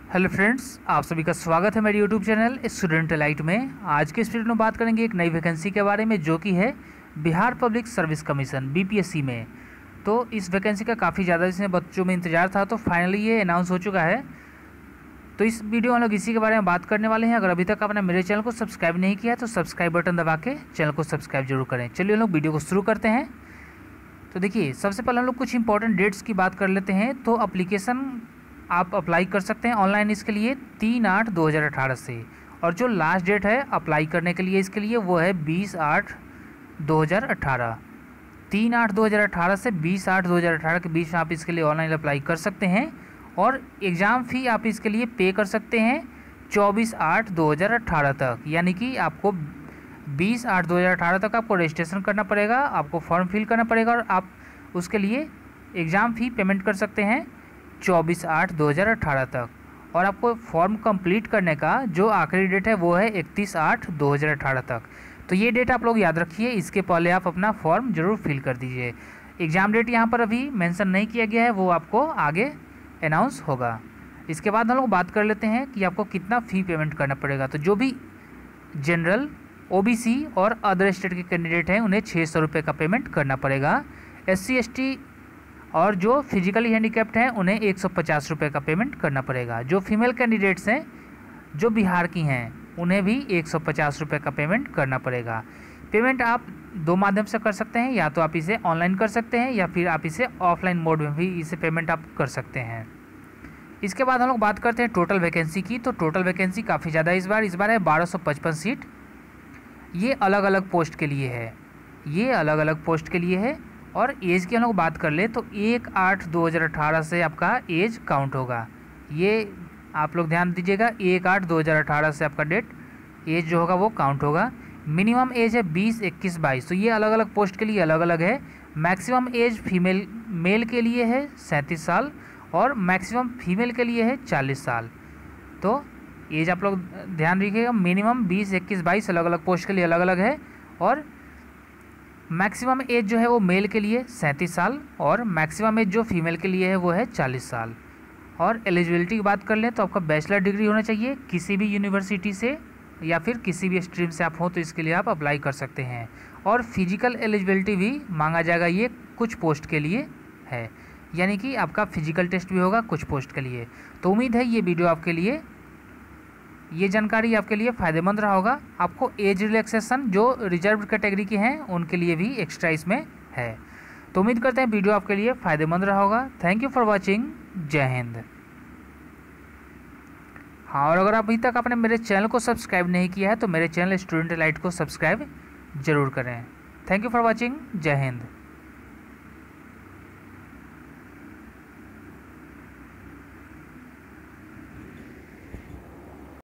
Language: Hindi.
हेलो फ्रेंड्स, आप सभी का स्वागत है मेरे यूट्यूब चैनल स्टूडेंट लाइट में। आज के इस वीडियो में बात करेंगे एक नई वैकेंसी के बारे में जो कि है Bihar public service commission BPSC में। तो इस वैकेंसी का काफ़ी ज़्यादा इसमें बच्चों में इंतजार था, तो फाइनली ये अनाउंस हो चुका है। तो इस वीडियो में हम लोग इसी के बारे में बात करने वाले हैं। अगर अभी तक आपने मेरे चैनल को सब्सक्राइब नहीं किया है तो सब्सक्राइब बटन दबा के चैनल को सब्सक्राइब जरूर करें। चलिए हम लोग वीडियो को शुरू करते हैं। तो देखिए, सबसे पहले हम लोग कुछ इंपॉर्टेंट डेट्स की बात कर लेते हैं। तो अप्लीकेशन आप अप्लाई कर सकते हैं ऑनलाइन इसके लिए 3/8/2018 से, और जो लास्ट डेट है अप्लाई करने के लिए इसके लिए वो है 20/8/2018। 3/8/2018 से 20/8/2018 के बीच में आप इसके लिए ऑनलाइन अप्लाई कर सकते हैं। और एग्ज़ाम फ़ी आप इसके लिए पे कर सकते हैं 24/8/2018 तक, यानी कि आपको 20/8/2018 तक आपको रजिस्ट्रेशन करना पड़ेगा, आपको फॉर्म फिल करना पड़ेगा और आप उसके लिए एग्ज़ाम फ़ी पेमेंट कर सकते हैं 24/8/2018 तक। और आपको फॉर्म कंप्लीट करने का जो आखिरी डेट है वो है 31/8/2018 तक। तो ये डेट आप लोग याद रखिए, इसके पहले आप अपना फॉर्म ज़रूर फिल कर दीजिए। एग्ज़ाम डेट यहाँ पर अभी मेंशन नहीं किया गया है, वो आपको आगे अनाउंस होगा। इसके बाद हम लोग बात कर लेते हैं कि आपको कितना फ़ी पेमेंट करना पड़ेगा। तो जो भी जनरल, ओबीसी और अदर स्टेट के कैंडिडेट हैं उन्हें 600 रुपये का पेमेंट करना पड़ेगा। SC ST और जो फिजिकली हैंडीकैप्ड हैं उन्हें 150 रुपये का पेमेंट करना पड़ेगा। जो फीमेल कैंडिडेट्स हैं जो बिहार की हैं उन्हें भी 150 रुपये का पेमेंट करना पड़ेगा। पेमेंट आप दो माध्यम से कर सकते हैं, या तो आप इसे ऑनलाइन कर सकते हैं या फिर आप इसे ऑफलाइन मोड में भी इसे पेमेंट आप कर सकते हैं। इसके बाद हम लोग बात करते हैं टोटल वैकेंसी की। तो टोटल वैकेंसी काफ़ी ज़्यादा इस बार है 1255 सीट। ये अलग अलग पोस्ट के लिए है, ये अलग अलग पोस्ट के लिए है। और एज की हम लोग बात कर ले तो 1/8/2018 से आपका एज काउंट होगा। ये आप लोग ध्यान दीजिएगा, 1/8/2018 से आपका डेट एज जो होगा वो काउंट होगा। मिनिमम एज है 20, 21, 22। तो ये अलग अलग पोस्ट के लिए अलग अलग है। मैक्सिमम एज फीमेल मेल के लिए है 37 साल और मैक्सिमम फीमेल के लिए है 40 साल। तो एज आप लोग ध्यान रखिएगा, मिनिमम 20, 21, 22 अलग अलग पोस्ट के लिए अलग अलग है। और मैक्सिमम एज जो है वो मेल के लिए 37 साल और मैक्सिमम एज जो फीमेल के लिए है वो है 40 साल। और एलिजिबिलिटी की बात कर लें तो आपका बैचलर डिग्री होना चाहिए किसी भी यूनिवर्सिटी से या फिर किसी भी स्ट्रीम से आप हो, तो इसके लिए आप अप्लाई कर सकते हैं। और फिजिकल एलिजिबिलिटी भी मांगा जाएगा, ये कुछ पोस्ट के लिए है, यानी कि आपका फिजिकल टेस्ट भी होगा कुछ पोस्ट के लिए। तो उम्मीद है ये वीडियो आपके लिए, ये जानकारी आपके लिए फ़ायदेमंद रहा होगा। आपको एज रिलैक्सेशन जो रिजर्व कैटेगरी के हैं उनके लिए भी एक्स्ट्रा इसमें है। तो उम्मीद करते हैं वीडियो आपके लिए फ़ायदेमंद रहा होगा। Thank you for watching. जय हिंद। हाँ, और अगर अभी तक आपने मेरे चैनल को सब्सक्राइब नहीं किया है तो मेरे चैनल स्टूडेंट लाइट को सब्सक्राइब जरूर करें। Thank you for watching. जय हिंद।